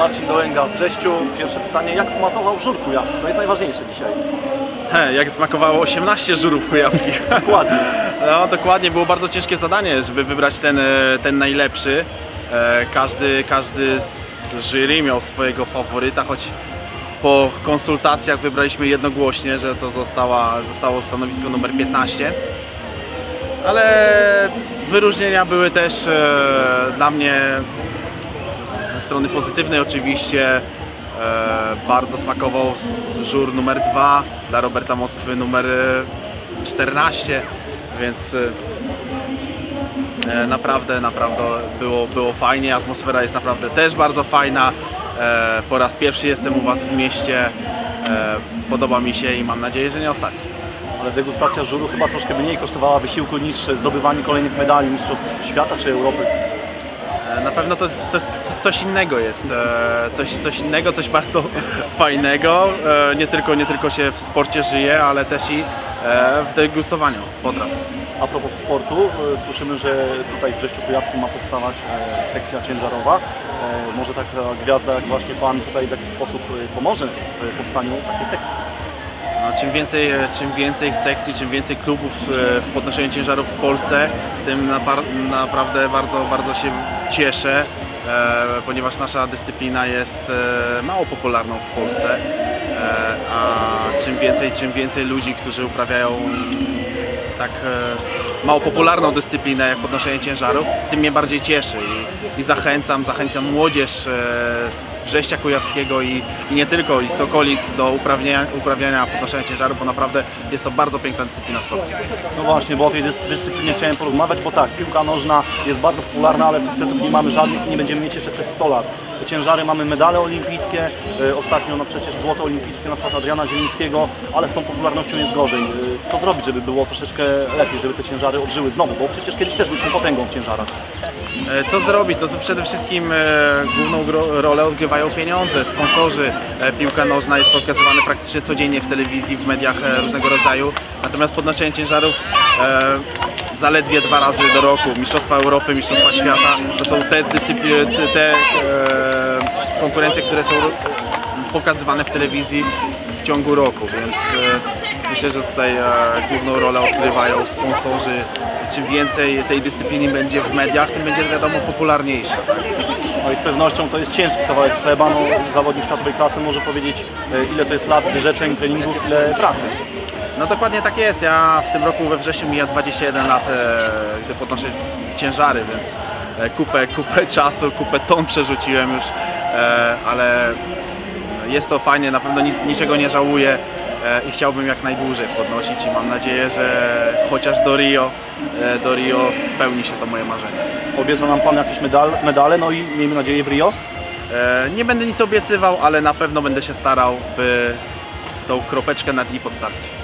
Marcin Dołęga w Brześciu. Pierwsze pytanie, jak smakował żur kujawski? To jest najważniejsze dzisiaj. Jak smakowało 18 żurów kujawskich. Dokładnie. No dokładnie, było bardzo ciężkie zadanie, żeby wybrać ten najlepszy. Każdy z jury miał swojego faworyta, choć po konsultacjach wybraliśmy jednogłośnie, że to zostało stanowisko numer 15. Ale wyróżnienia były też dla mnie ze strony pozytywnej oczywiście. Bardzo smakował żur numer 2, dla Roberta Moskwy numer 14, więc naprawdę było fajnie, atmosfera jest naprawdę też bardzo fajna. Po raz pierwszy jestem u Was w mieście, podoba mi się i mam nadzieję, że nie ostatni. Ale degustacja żuru chyba troszkę mniej kosztowała wysiłku niż zdobywanie kolejnych medali mistrzostw świata czy Europy. Na pewno to coś innego jest, coś innego, coś bardzo fajnego. Nie tylko się w sporcie żyje, ale też i w degustowaniu potraw. A propos sportu, słyszymy, że tutaj w Brześciu Kujawskim ma powstawać sekcja ciężarowa. Może taka gwiazda jak właśnie Pan tutaj w jakiś sposób pomoże w powstaniu takiej sekcji? No, czym więcej sekcji, czym więcej klubów w podnoszeniu ciężarów w Polsce, tym naprawdę bardzo się cieszę, ponieważ nasza dyscyplina jest mało popularną w Polsce, a czym więcej ludzi, którzy uprawiają tak mało popularną dyscyplinę jak podnoszenie ciężarów, tym mnie bardziej cieszy i zachęcam młodzież z Brześcia Kujawskiego i nie tylko, i z okolic do uprawiania podnoszenia ciężarów, bo naprawdę jest to bardzo piękna dyscyplina sportowa. No właśnie, bo o tej dyscyplinie chciałem porozmawiać, bo tak, piłka nożna jest bardzo popularna, ale sukcesów nie mamy żadnych i nie będziemy mieć jeszcze przez 100 lat. Te ciężary mamy medale olimpijskie, ostatnio no przecież złoto olimpijskie na przykład Adriana Zielińskiego, ale z tą popularnością jest gorzej. Co zrobić, żeby było troszeczkę lepiej, żeby te ciężary odżyły znowu, bo przecież kiedyś też byliśmy potęgą w ciężarach. Co zrobić? No to przede wszystkim główną rolę odgrywają pieniądze, sponsorzy. Piłka nożna jest pokazywana praktycznie codziennie w telewizji, w mediach różnego rodzaju. Natomiast podnoszenie ciężarów zaledwie 2 razy do roku. Mistrzostwa Europy, Mistrzostwa Świata to są te konkurencje, które są pokazywane w telewizji w ciągu roku, więc myślę, że tutaj główną rolę odgrywają sponsorzy. Czym więcej tej dyscypliny będzie w mediach, tym będzie wiadomo popularniejsza. No i z pewnością to jest ciężki kawałek chleba, no, zawodnik światowej klasy może powiedzieć, ile to jest lat wyrzeczeń, treningów, ile pracy. No dokładnie tak jest. Ja w tym roku we wrześniu mija 21 lat, gdy podnoszę ciężary, więc kupę czasu, kupę ton przerzuciłem już, ale jest to fajnie, na pewno niczego nie żałuję i chciałbym jak najdłużej podnosić i mam nadzieję, że chociaż do Rio spełni się to moje marzenie. Obiecał nam Pan jakieś medale, no i miejmy nadzieję w Rio? Nie będę nic obiecywał, ale na pewno będę się starał, by tą kropeczkę nad i podstawić.